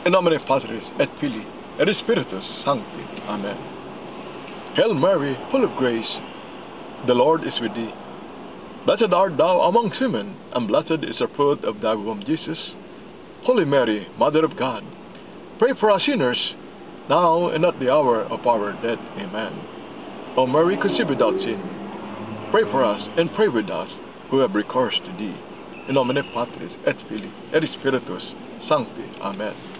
In nomine Patris et Filii et Spiritus Sancti. Amen. Hail Mary, full of grace, the Lord is with thee. Blessed art thou amongst women, and blessed is the fruit of thy womb, Jesus. Holy Mary, Mother of God, pray for us sinners, now and at the hour of our death. Amen. O Mary, conceived without sin, pray for us and pray with us who have recourse to thee. In nomine Patris et Filii et Spiritus Sancti. Amen.